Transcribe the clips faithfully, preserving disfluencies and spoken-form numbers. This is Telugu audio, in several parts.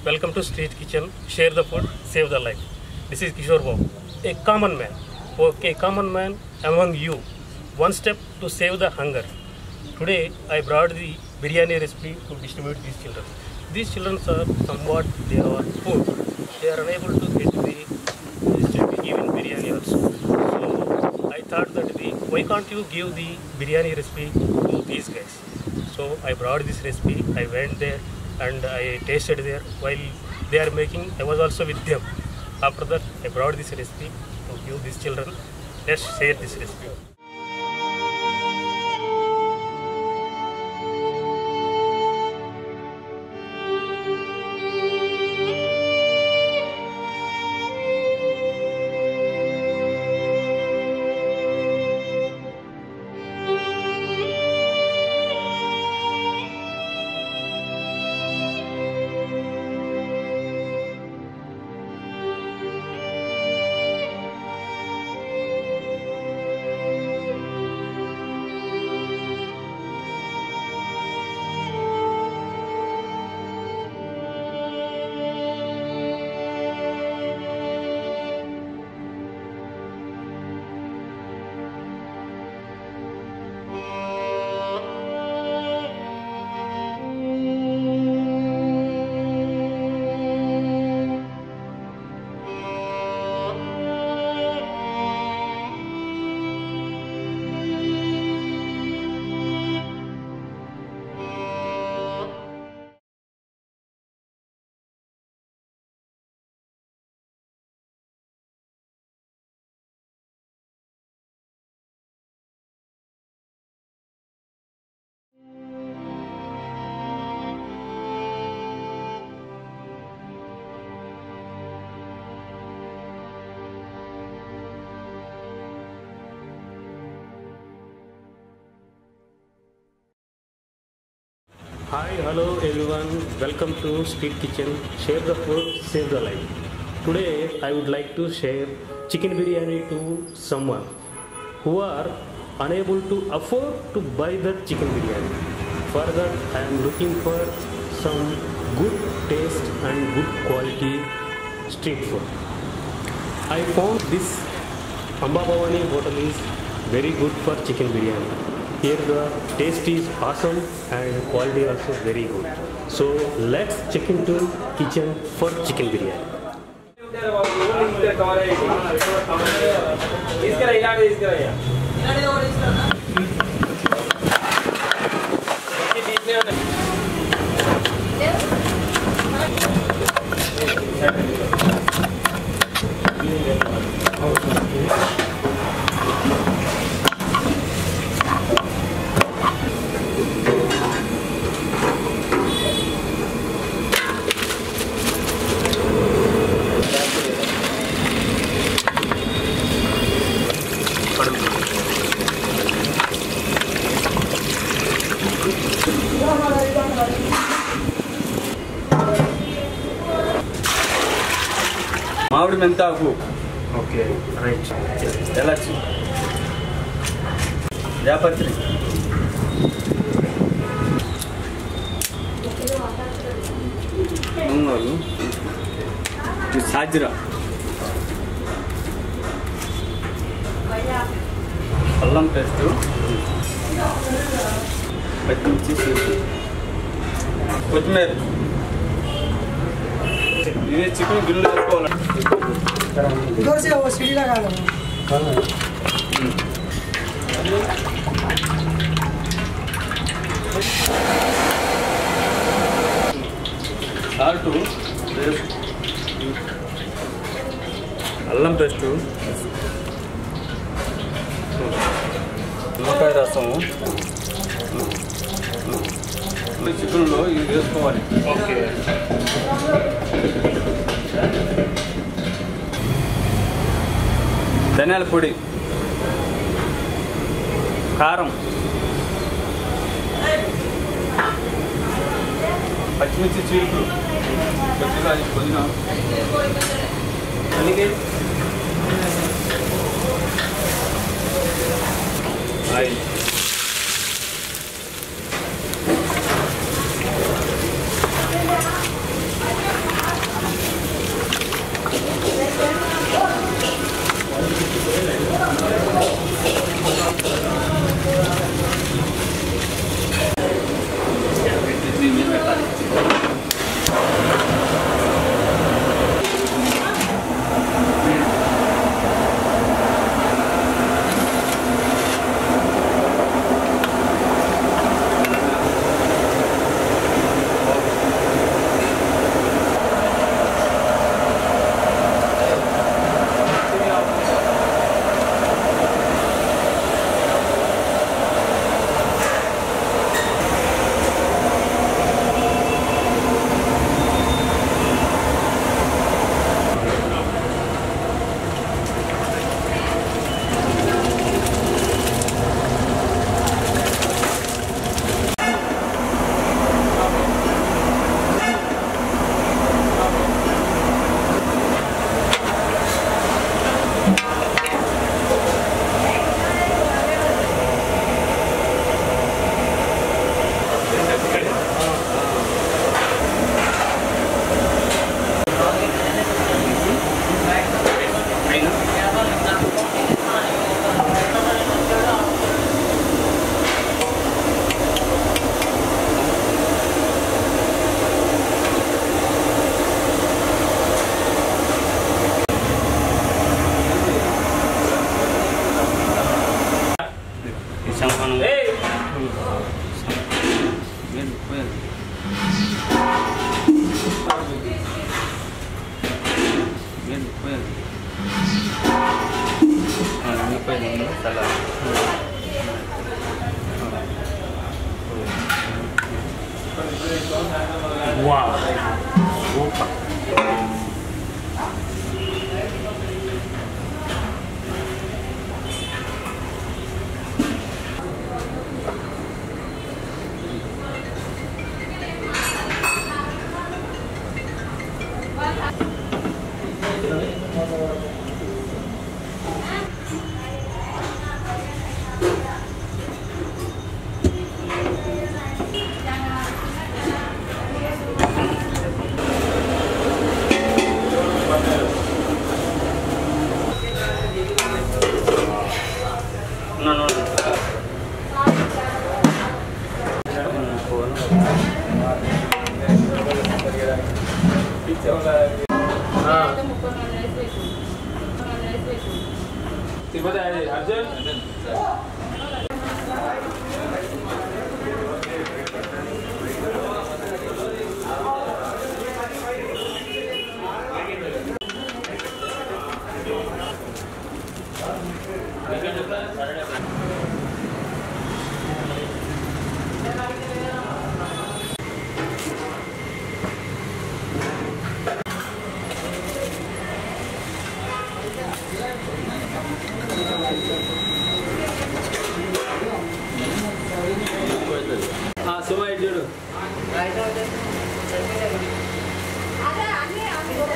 Welcome to Street Kitchen. Share the food, save the life. This is Kishore Babu, a common man. Okay, common man among you. One step to save the hunger. Today I brought the biryani recipe to distribute these children. These children are somewhat, they are poor. They are unable to get the even biryani also. So I thought that the why can't you give the biryani recipe to these guys? So I brought this recipe. I went there and I tasted there while they are making. I was also with them. After that, I brought this recipe to give these children. Let's share this recipe. Hi, hello everyone. Welcome to Street Kitchen. Share the food, save the life. Today I would like to share chicken biryani to someone who are unable to afford to buy the chicken biryani. For that I am looking for some good taste and good quality street food. I found this Amba Bhavani hotel is very good for chicken biryani. Here the taste is awesome and quality also very good. So let's check into kitchen for chicken biryani. మామిడి మెంతాకు Okay, right. ఎలచి జాపత్రి ముంగోలు సాజిరా అల్లం పేస్ట్ పచ్చిమిర్చి కొత్తిమీర ఇది చికెన్ గిన్నెలో వేసుకోవాలి इधर से वो सीढ़ी लगा लो సాల్ట్ అల్లం పేస్టు నిమ్మకాయ రసం చికెన్లో ఇది వేసుకోవాలి. Okay. ధనియాల పొడి, కారం, పచ్చిమిర్చి చీలుకులు కొద్దిగా పుదీనా ఆయిల్ సంపన్నం Wow. Super. No, no, no.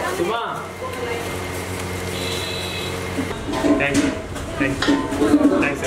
Thank you. Thank you. Thanks.